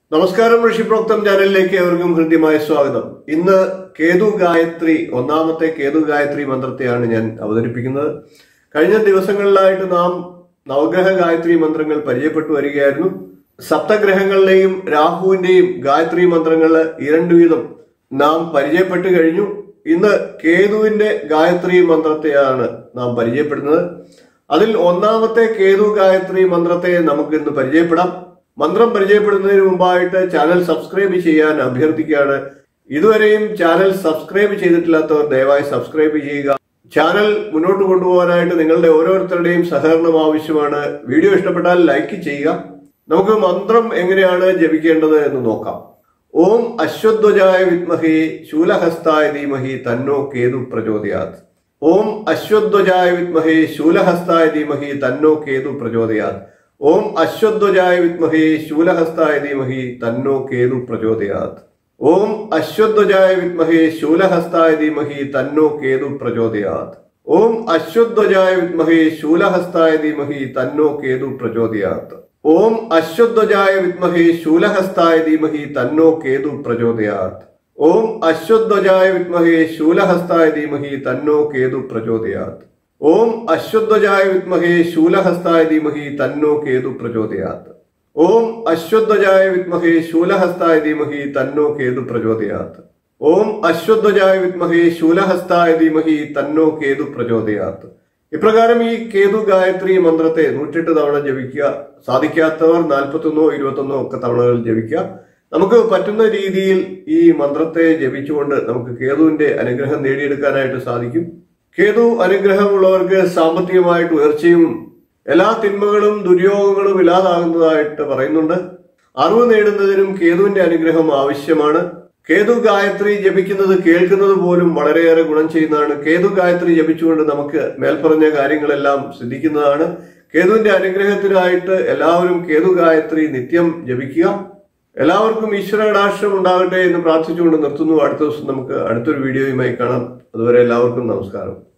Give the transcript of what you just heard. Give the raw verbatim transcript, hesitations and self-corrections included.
നമസ്കാരം. ഋഷിപ്രോക്തം ചാനലിലേക്ക് ഏവർക്കും ഹൃദ്യമായ സ്വാഗതം. ഇന്ന് കേതു ഗായത്രി ഒന്നാമത്തെ കേതു ഗായത്രി മന്ത്രത്തെയാണ് ഞാൻ അവതരിപ്പിക്കുന്നത്. കഴിഞ്ഞ ദിവസങ്ങളിലായിട്ട് നാം നവഗ്രഹ ഗായത്രി മന്ത്രങ്ങൾ പരിചയപ്പെട്ടു വരികയായിരുന്നു. സപ്തഗ്രഹങ്ങളിലെയും രാഹുവിന്റെയും ഗായത്രി മന്ത്രങ്ങൾ ഇരണ്ടു വീതം നാം പരിചയപ്പെട്ടു കഴിഞ്ഞു. ഇന്ന് കേതുവിന്റെ ഗായത്രി മന്ത്രത്തെയാണ് നാം പരിചയപ്പെടുന്നത്. അതിൽ ഒന്നാമത്തെ കേതു ഗായത്രി മന്ത്രത്തെ നമുക്ക് ഇന്ന് പരിചയപ്പെടാം. മന്ത്രം പരിചയപ്പെടുന്നതിന് മുമ്പായിട്ട് ചാനൽ സബ്സ്ക്രൈബ് ചെയ്യാൻ അഭ്യർത്ഥിക്കുകയാണ്. ഇതുവരെയും ചാനൽ സബ്സ്ക്രൈബ് ചെയ്തിട്ടില്ലാത്തവർ ദയവായി സബ്സ്ക്രൈബ് ചെയ്യുക. ചാനൽ മുന്നോട്ട് കൊണ്ടുപോകാനായിട്ട് നിങ്ങളുടെ ഓരോരുത്തരുടെയും സഹകരണം ആവശ്യമാണ്. വീഡിയോ ഇഷ്ടപ്പെട്ടാൽ ലൈക്ക് ചെയ്യുക. നമുക്ക് മന്ത്രം എങ്ങനെയാണ് ജപിക്കേണ്ടത് എന്ന് നോക്കാം. ഓം അശ്വധ്വജായ വിദ്മഹേ ശൂലഹസ്തായ ധീമഹി തന്നോ കേതു പ്രചോദയാത്. ഓം അശ്വധ്വജായ വിദ്മഹേ ശൂലഹസ്തായ ധീമഹി തന്നോ കേതു പ്രചോദയാത്. ഓം അശ്വധ്വജായ വിദ്മഹേ ശൂലഹസ്തായ ധീമഹി തന്നോ കേതു പ്രചോദയാത്. ഓം അശ്വധ്വജായ വിദ്മഹേ ശൂലഹസ്തായ ധീമഹി തന്നോ കേതു പ്രചോദയാത്. ഓം അശ്വധ്വജായ വിദ്മഹേ ശൂലഹസ്തായ ധീമഹി തന്നോ കേതു പ്രചോദയാത്. ഓം അശ്വധ്വജായ വിദ്മഹേ ശൂലഹസ്തായ ധീമഹി തന്നോ കേതു പ്രചോദയാത്. ഓം അശ്വധ്വജായ വിദ്മഹേ ശൂലഹസ്തായ ധീമഹി തന്നോ കേതു പ്രചോദയാത്. ഓം അശ്വധ്വജായ വിദ്മഹേ ശൂലഹസ്തായ ധീമഹി തന്നോ കേതു പ്രചോദയാത്. ഓം അശ്വധ്വജായ വിദ്മഹേ ശൂലഹസ്തായ ധീമഹി തന്നോ കേതു പ്രചോദയാത്. ഓം അശ്വധ്വജായ വിദ്മഹേ ശൂലഹസ്തായ ധീമഹി തന്നോ കേതു പ്രചോദയാത്. ഇപ്രകാരം ഈ കേതു ഗായത്രി മന്ത്രത്തെ നൂറ്റെട്ട് തവണ ജപിക്കുക. സാധിക്കാത്തവർ നാൽപ്പത്തൊന്നോ ഇരുപത്തൊന്നോ ഒക്കെ തവണകൾ ജപിക്കുക. നമുക്ക് പറ്റുന്ന രീതിയിൽ ഈ മന്ത്രത്തെ ജപിച്ചുകൊണ്ട് നമുക്ക് കേതുവിന്റെ അനുഗ്രഹം നേടിയെടുക്കാനായിട്ട് സാധിക്കും. കേതു അനുഗ്രഹമുള്ളവർക്ക് സാമ്പത്തികമായിട്ട് ഉയർച്ചയും എല്ലാ തിന്മകളും ദുര്യോഗങ്ങളും ഇല്ലാതാകുന്നതായിട്ട് പറയുന്നുണ്ട്. അറിവ് നേടുന്നതിനും കേതുവിന്റെ അനുഗ്രഹം ആവശ്യമാണ്. കേതു ഗായത്രി ജപിക്കുന്നത് കേൾക്കുന്നത് പോലും വളരെയേറെ ഗുണം ചെയ്യുന്നതാണ്. കേതു ഗായത്രി ജപിച്ചുകൊണ്ട് നമുക്ക് മേൽപ്പറഞ്ഞ കാര്യങ്ങളെല്ലാം സിദ്ധിക്കുന്നതാണ്. കേതുവിന്റെ അനുഗ്രഹത്തിനായിട്ട് എല്ലാവരും കേതു ഗായത്രി നിത്യം ജപിക്കുക. എല്ലാവർക്കും ഈശ്വര കടാക്ഷം ഉണ്ടാകട്ടെ എന്ന് പ്രാർത്ഥിച്ചുകൊണ്ട് നിർത്തുന്നു. അടുത്ത ദിവസം നമുക്ക് അടുത്തൊരു വീഡിയോയുമായി കാണാം. അതുവരെ എല്ലാവർക്കും നമസ്കാരം.